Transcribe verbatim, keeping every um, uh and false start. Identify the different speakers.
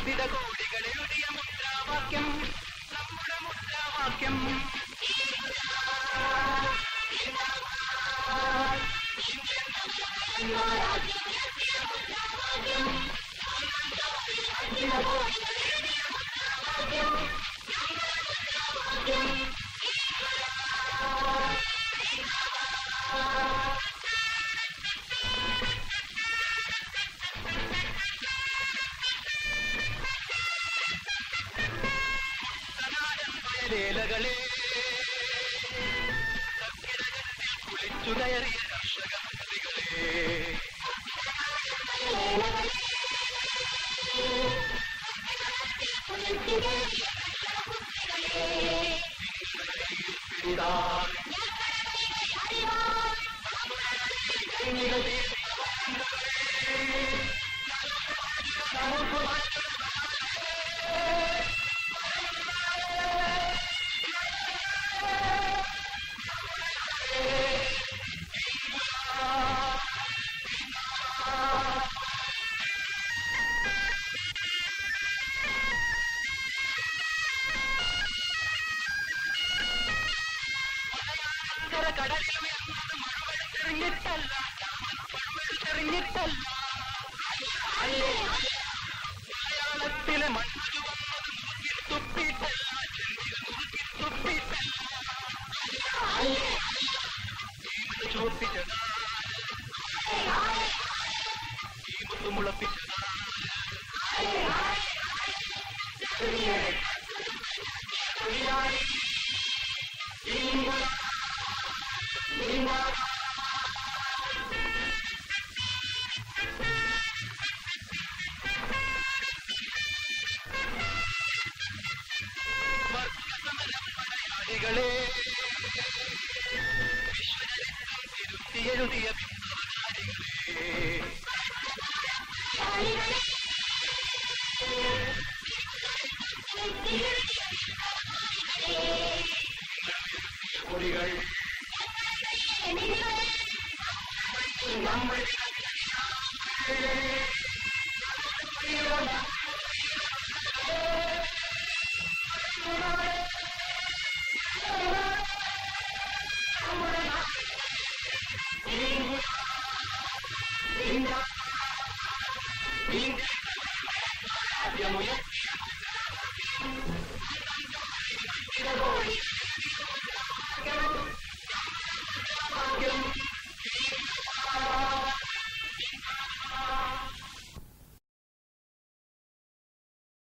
Speaker 1: വിവിധ കോടികളെഴുതിയ മുദ്രാവാക്യം നമ്മുടെ മുദ്രാവാക്യം ലേലകളെ കുളിച്ചു കയറിയ കർഷക മന്ത്രികളെ കടലിൽ ഉയർന്നത് മുഴുവൻ ചെറിഞ്ഞിട്ടല്ല മുഴുവൻ ചെറിഞ്ഞിട്ടല്ല മലയാളത്തിലെ മണ്ണ് ചുവന്നത് മുറുകിൽ തുപ്പിയിട്ടല്ല ചെറിയ മുറുകിൽ തുപ്പിയിട്ടല്ല ഈ മണ്ണ് ചുവപ്പിച്ചതാ ഈ മുത്ത് മുളപ്പിച്ചതാ മലയാളികളെ വിശ്വചരിത്രം തിരുത്തിയെഴുതിയ കൊടികൾ നമ്മൾ